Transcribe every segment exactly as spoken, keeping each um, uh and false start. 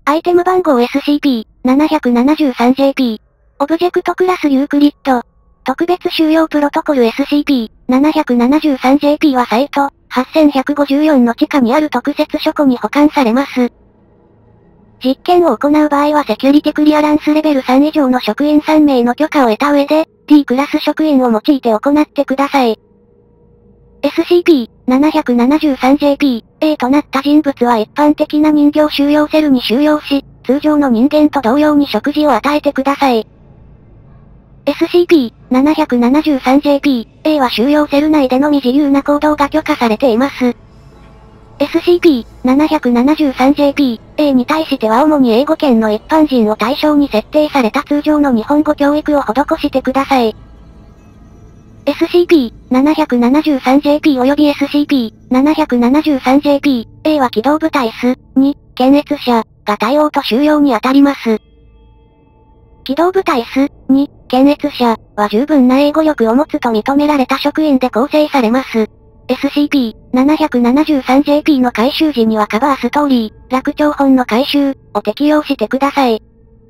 アイテム番号 エスシーピーななななさんジェーピー。オブジェクトクラスユークリッド。特別収容プロトコル エスシーピーななななさんジェーピー はサイトはっせんひゃくごじゅうよんの地下にある特設書庫に保管されます。実験を行う場合はセキュリティクリアランスレベルさん以上の職員さんめいの許可を得た上で、D クラス職員を用いて行ってください。エスシーピーななななさんジェーピー A となった人物は一般的な人形収容セルに収容し、通常の人間と同様に食事を与えてください。エスシーピーなななさんジェーピー A は収容セル内でのみ自由な行動が許可されています。エスシーピーなななさんジェーピー A に対しては主に英語圏の一般人を対象に設定された通常の日本語教育を施してください。エスシーピーなななさんジェーピー 及び エスシーピーなななさんジェーピー A は機動部隊 エス に、検閲者が対応と収容に当たります。機動部隊 エス に、検閲者は十分な英語力を持つと認められた職員で構成されます。エスシーピーなななさんジェーピー の回収時にはカバーストーリー、楽長本の回収を適用してください。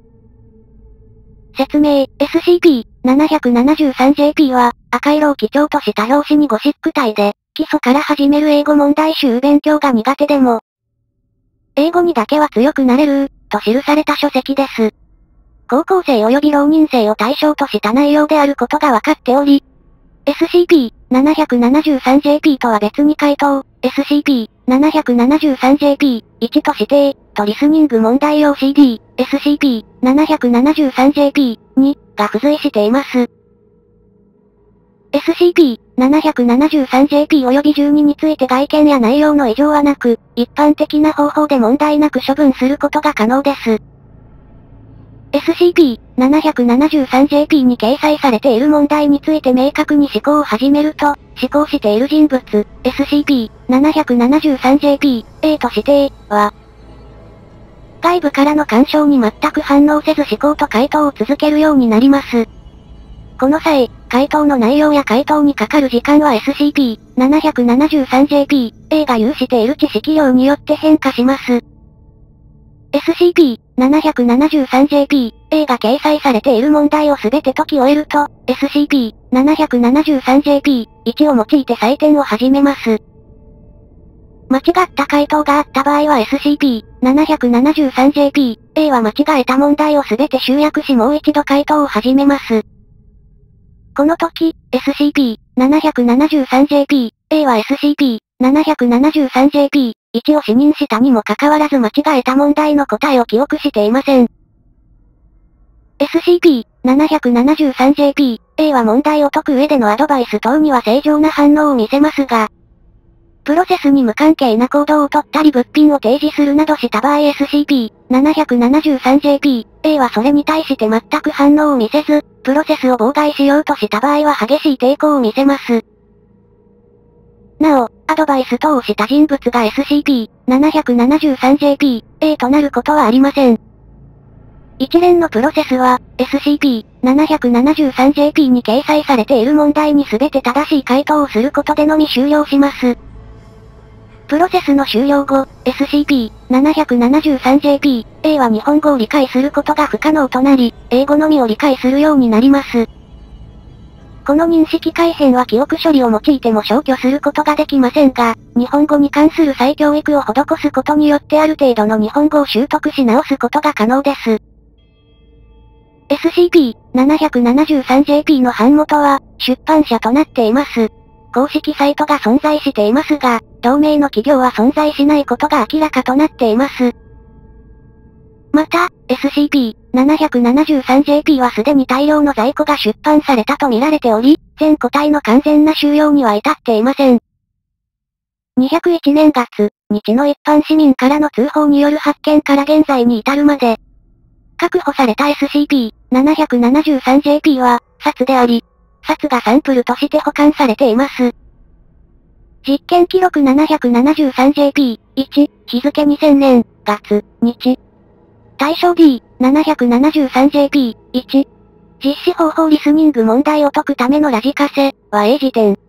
説明、エスシーピーなななさんジェーピー は、赤色を基調とした表紙にゴシック体で、基礎から始める英語問題集勉強が苦手でも、英語にだけは強くなれる、と記された書籍です。高校生及び浪人生を対象とした内容であることが分かっており、エスシーピーなななさんジェーピー とは別に回答、エスシーピーなななさんジェーピーいち と指定、とリスニング問題用 シーディー、エスシーピーなななさんジェーピーに が付随しています。エスシーピーなななさんジェーピー 及びじゅうにについて外見や内容の異常はなく、一般的な方法で問題なく処分することが可能です。エスシーピーなななさんジェーピー に掲載されている問題について明確に思考を始めると、思考している人物、エスシーピーなななさんジェーピー A と指定は、外部からの干渉に全く反応せず思考と回答を続けるようになります。この際、回答の内容や回答にかかる時間は エスシーピーなななさんジェーピー A が有している知識量によって変化します。エスシーピーなななさんジェーピー A が掲載されている問題をすべて解き終えると、エスシーピーなななさんジェーピーいち を用いて採点を始めます。間違った回答があった場合は エスシーピーなななさんジェーピー A は間違えた問題をすべて集約しもう一度回答を始めます。この時、エスシーピーなななさんジェーピー A は エスシーピーなななさんジェーピーいち を視認したにもかかわらず間違えた問題の答えを記憶していません。エスシーピーなななさんジェーピー A は問題を解く上でのアドバイス等には正常な反応を見せますが、プロセスに無関係な行動をとったり物品を提示するなどした場合 エスシーピーなななさんジェーピー A はそれに対して全く反応を見せず、プロセスを妨害しようとした場合は激しい抵抗を見せます。なお、アドバイス等をした人物が エスシーピーなななさんジェーピー A となることはありません。一連のプロセスは、エスシーピーなななさんジェーピー に掲載されている問題に全て正しい回答をすることでのみ終了します。プロセスの終了後、エスシーピーなななさんジェーピー A は日本語を理解することが不可能となり、英語のみを理解するようになります。この認識改変は記憶処理を用いても消去することができませんが、日本語に関する再教育を施すことによってある程度の日本語を習得し直すことが可能です。エスシーピーなななさんジェーピー の版元は、出版社となっています。公式サイトが存在していますが、同名の企業は存在しないことが明らかとなっています。また、エスシーピーなななさんジェーピー はすでに大量の在庫が出版されたと見られており、全個体の完全な収容には至っていません。にひゃくいちねんがつ、日の一般市民からの通報による発見から現在に至るまで、確保された エスシーピーなななさんジェーピー は、札であり、札がサンプルとして保管されています。実験記録なななさんジェーピーいち、日付にせんねん、月、日。対象 ディーなななさんジェーピーいち。実施方法リスニング問題を解くためのラジカセ、は A 時点。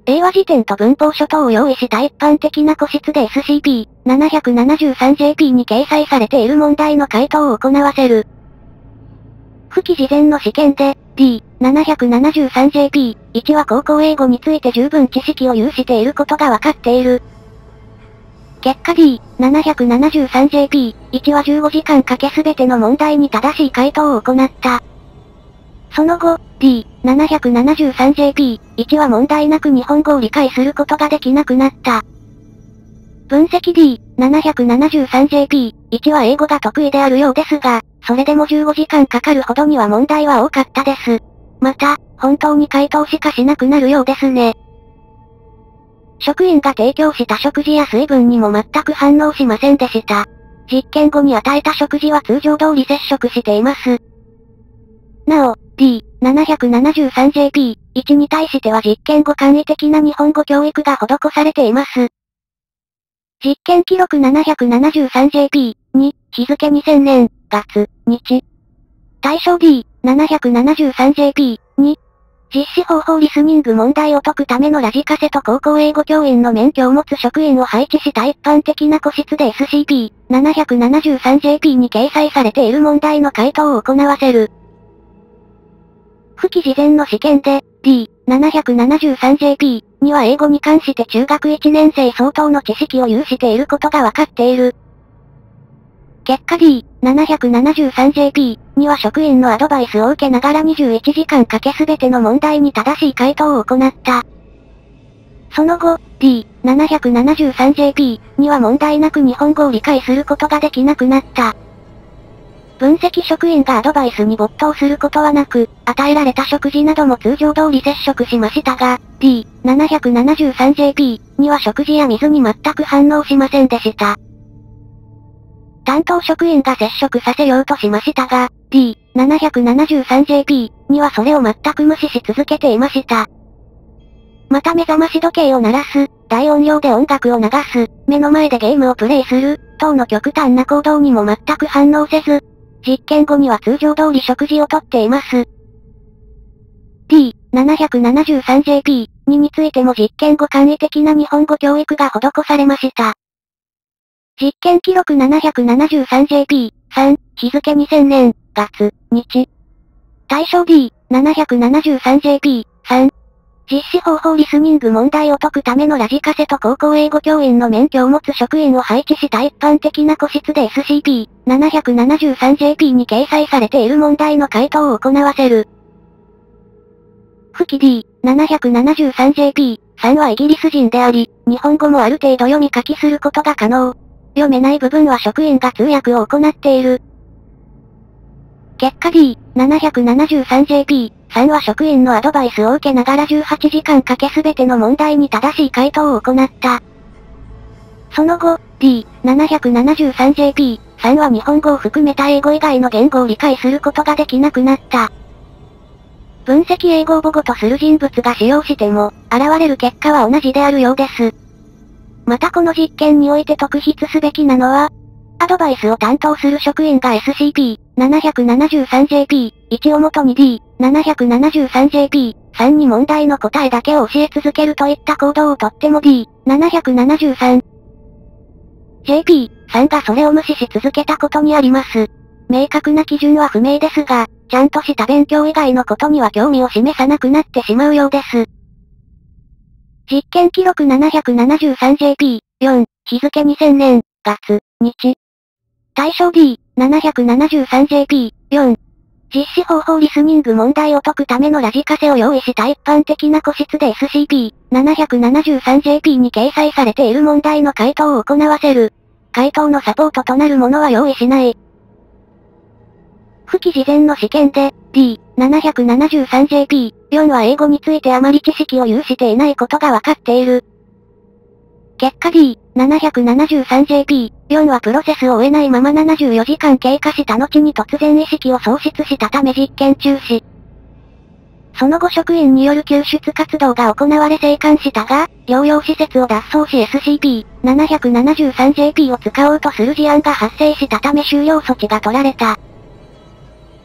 英和辞典と文法書等を用意した一般的な個室で エスシーピーななひゃくななじゅうさんジェーピー に掲載されている問題の回答を行わせる。付記事前の試験で、ディーななひゃくななじゅうさんジェーピーいち は高校英語について十分知識を有していることがわかっている。結果 ディーななひゃくななじゅうさんジェーピーいち はじゅうごじかんかけすべての問題に正しい回答を行った。その後、ディーななひゃくななじゅうさんジェーピーいち は問題なく日本語を理解することができなくなった。分析 ディーななひゃくななじゅうさんジェーピーいち は英語が得意であるようですが、それでもじゅうごじかんかかるほどには問題は多かったです。また、本当に回答しかしなくなるようですね。職員が提供した食事や水分にも全く反応しませんでした。実験後に与えた食事は通常通り接触しています。なお、ディーななひゃくななじゅうさんジェーピーいち に対しては実験後簡易的な日本語教育が施されています。実験記録 ななひゃくななじゅうさんジェーピーに、日付にせんねん、月、日。対象 ディーななひゃくななじゅうさんジェーピーに、実施方法リスニング問題を解くためのラジカセと高校英語教員の免許を持つ職員を配置した一般的な個室で エスシーピーななひゃくななじゅうさんジェーピー に掲載されている問題の回答を行わせる。付記事前の試験で、ディーななひゃくななじゅうさんジェーピーには英語に関して中学いちねん生相当の知識を有していることがわかっている。結果 ディーななひゃくななじゅうさんジェーピーには職員のアドバイスを受けながらにじゅういちじかんかけすべての問題に正しい回答を行った。その後、ディーななひゃくななじゅうさんジェーピーには問題なく日本語を理解することができなくなった。分析職員がアドバイスに没頭することはなく、与えられた食事なども通常通り接触しましたが、ディーななひゃくななじゅうさんジェーピーには食事や水に全く反応しませんでした。担当職員が接触させようとしましたが、ディーななひゃくななじゅうさんジェーピーにはそれを全く無視し続けていました。また目覚まし時計を鳴らす、大音量で音楽を流す、目の前でゲームをプレイする、等の極端な行動にも全く反応せず、実験後には通常通り食事をとっています。ディーななひゃくななじゅうさんジェーピーに についても実験後簡易的な日本語教育が施されました。実験記録 ななひゃくななじゅうさんジェーピーさん、日付にせんねん、月、日。対象 ディーななひゃくななじゅうさんジェーピーさん。実施方法リスニング問題を解くためのラジカセと高校英語教員の免許を持つ職員を配置した一般的な個室で エスシーピーななひゃくななじゅうさんジェーピー に掲載されている問題の回答を行わせる。付記 ディーななひゃくななじゅうさんジェーピーさん はイギリス人であり、日本語もある程度読み書きすることが可能。読めない部分は職員が通訳を行っている。結果 ディーななひゃくななじゅうさんジェーピーさん は職員のアドバイスを受けながらじゅうはちじかんかけすべての問題に正しい回答を行った。その後、ディーななひゃくななじゅうさんジェーピーさん は日本語を含めた英語以外の言語を理解することができなくなった。分析英語を母語とする人物が使用しても、現れる結果は同じであるようです。またこの実験において特筆すべきなのは、アドバイスを担当する職員が エスシーピーななひゃくななじゅうさんジェーピーいち をもとに ディーななひゃくななじゅうさんジェーピーさん に問題の答えだけを教え続けるといった行動をとっても ディーななひゃくななじゅうさんジェーピーさん がそれを無視し続けたことにあります。明確な基準は不明ですが、ちゃんとした勉強以外のことには興味を示さなくなってしまうようです。実験記録 ななひゃくななじゅうさんジェーピーよん、日付にせんねん、月、日。対象 ディーななひゃくななじゅうさんジェーピーよん。実施方法リスニング問題を解くためのラジカセを用意した一般的な個室で エスシーピーななひゃくななじゅうさんジェーピー に掲載されている問題の回答を行わせる。回答のサポートとなるものは用意しない。付記事前の試験で、ディーななひゃくななじゅうさんジェーピーよん は英語についてあまり知識を有していないことがわかっている。結果 ディーななひゃくななじゅうさんジェーピーよん はプロセスを終えないままななじゅうよじかん経過した後に突然意識を喪失したため実験中止。その後職員による救出活動が行われ生還したが、療養施設を脱走し エスシーピーななひゃくななじゅうさんジェーピー を使おうとする事案が発生したため終了措置が取られた。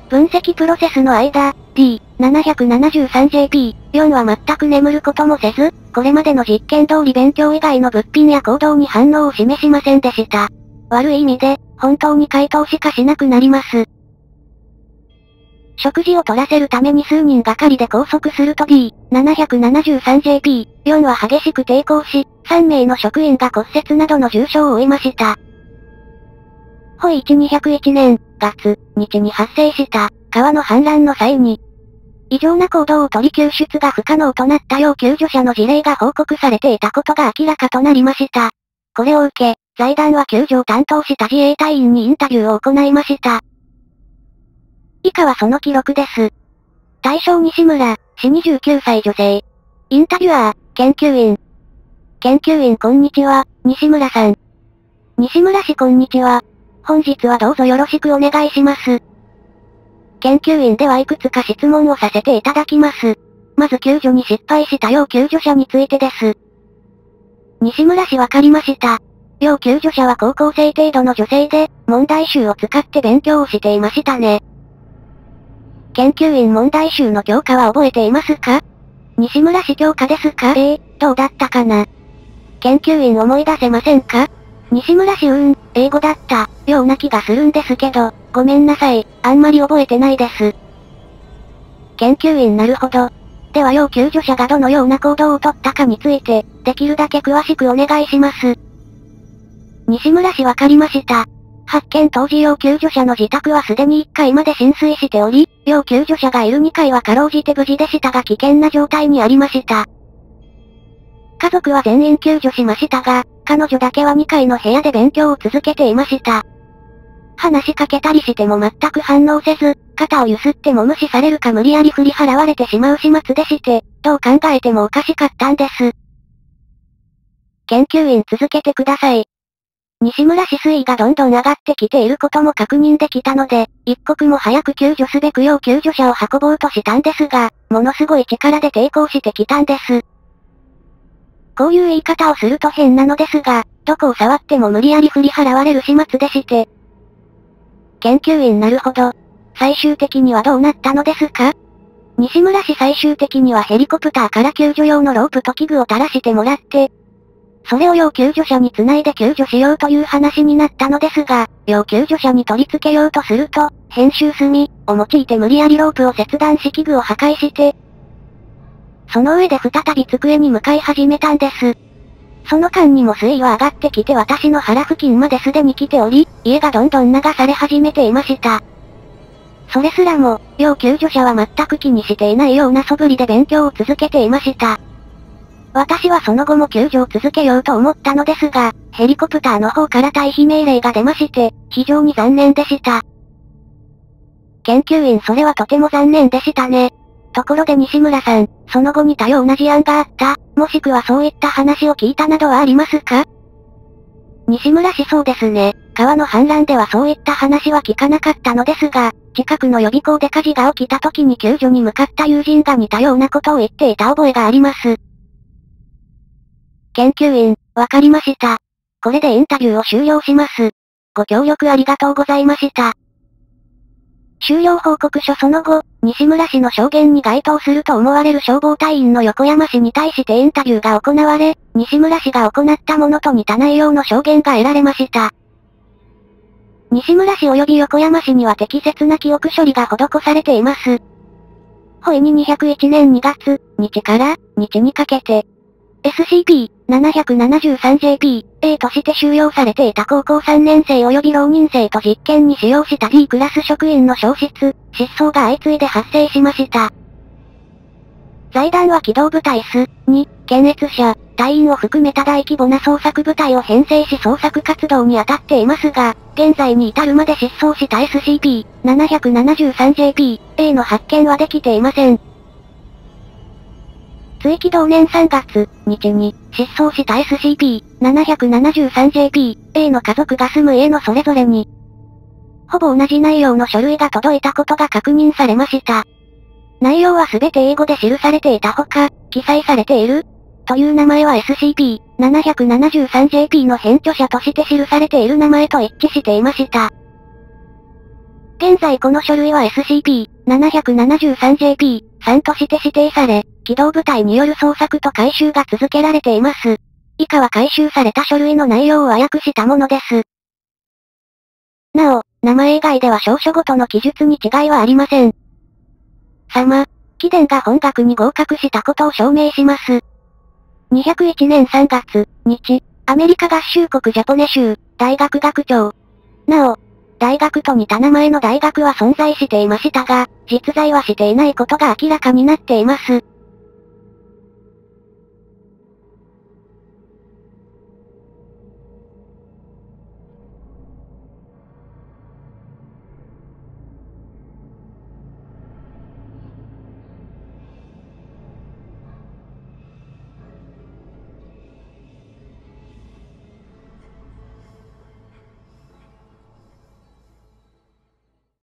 分析プロセスの間、ディーななひゃくななじゅうさんジェーピーよん は全く眠ることもせず、これまでの実験通り勉強以外の物品や行動に反応を示しませんでした。悪い意味で、本当に回答しかしなくなります。食事を取らせるために数人がかりで拘束すると ディーななひゃくななじゅうさんジェーピーよん は激しく抵抗し、さんめいの職員が骨折などの重傷を負いました。ホイせんにひゃくいちねん、月、日に発生した、川の氾濫の際に、異常な行動を取り救出が不可能となった要救助者の事例が報告されていたことが明らかとなりました。これを受け、財団は救助を担当した自衛隊員にインタビューを行いました。以下はその記録です。対象西村、氏にじゅうきゅうさい女性。インタビュアー、研究員。研究員こんにちは、西村さん。西村氏こんにちは。本日はどうぞよろしくお願いします。研究員ではいくつか質問をさせていただきます。まず救助に失敗した要救助者についてです。西村氏わかりました。要救助者は高校生程度の女性で、問題集を使って勉強をしていましたね。研究員問題集の教科は覚えていますか？西村氏教科ですか？ええー、どうだったかな？研究員思い出せませんか？西村氏うーん、英語だった、ような気がするんですけど、ごめんなさい、あんまり覚えてないです。研究員なるほど。では要救助者がどのような行動をとったかについて、できるだけ詳しくお願いします。西村氏わかりました。発見当時要救助者の自宅はすでにいっかいまで浸水しており、要救助者がいるにかいはかろうじて無事でしたが危険な状態にありました。家族は全員救助しましたが、彼女だけはにかいの部屋で勉強を続けていました。話しかけたりしても全く反応せず、肩をゆすっても無視されるか無理やり振り払われてしまう始末でして、どう考えてもおかしかったんです。研究員続けてください。西村氏水位がどんどん上がってきていることも確認できたので、一刻も早く救助すべく要救助者を運ぼうとしたんですが、ものすごい力で抵抗してきたんです。こういう言い方をすると変なのですが、どこを触っても無理やり振り払われる始末でして。研究員なるほど。最終的にはどうなったのですか？西村氏最終的にはヘリコプターから救助用のロープと器具を垂らしてもらって、それを要救助者に繋いで救助しようという話になったのですが、要救助者に取り付けようとすると、編集墨を用いて無理やりロープを切断し器具を破壊して、その上で再び机に向かい始めたんです。その間にも水位は上がってきて私の腹付近まですでに来ており、家がどんどん流され始めていました。それすらも、要救助者は全く気にしていないような素振りで勉強を続けていました。私はその後も救助を続けようと思ったのですが、ヘリコプターの方から退避命令が出まして、非常に残念でした。研究員それはとても残念でしたね。ところで西村さん、その後に多様な事案があった、もしくはそういった話を聞いたなどはありますか？西村氏そうですね。川の氾濫ではそういった話は聞かなかったのですが、近くの予備校で火事が起きた時に救助に向かった友人が似たようなことを言っていた覚えがあります。研究員、わかりました。これでインタビューを終了します。ご協力ありがとうございました。終了報告書その後、西村氏の証言に該当すると思われる消防隊員の横山氏に対してインタビューが行われ、西村氏が行ったものと似た内容の証言が得られました。西村氏及び横山氏には適切な記憶処理が施されています。ホイににひゃくいちねんにがつ、日から、日にかけて、エスシーピーななひゃくななじゅうさんジェーピーエー として収容されていた高校さんねん生及び浪人生と実験に使用した D クラス職員の消失、失踪が相次いで発生しました。財団は機動部隊 エス に、検閲者、隊員を含めた大規模な捜索部隊を編成し捜索活動に当たっていますが、現在に至るまで失踪した エスシーピーななひゃくななじゅうさんジェーピーエー の発見はできていません。追記同年さんがつ、日に、失踪した エスシーピーななひゃくななじゅうさんジェーピーエー の家族が住む家のそれぞれに、ほぼ同じ内容の書類が届いたことが確認されました。内容はすべて英語で記されていたほか、記載されているという名前は エスシーピーななひゃくななじゅうさんジェーピー の編著者として記されている名前と一致していました。 現在この書類は エスシーピーななななさんジェーピー さんとして指定され、機動部隊による捜索と回収が続けられています。以下は回収された書類の内容を和訳したものです。なお、名前以外では証書ごとの記述に違いはありません。様、貴殿が本学に合格したことを証明します。にひゃくいちねんさんがつ、日、アメリカ合衆国ジャポネ州、大学学長。なお、大学と似た名前の大学は存在していましたが、実在はしていないことが明らかになっています。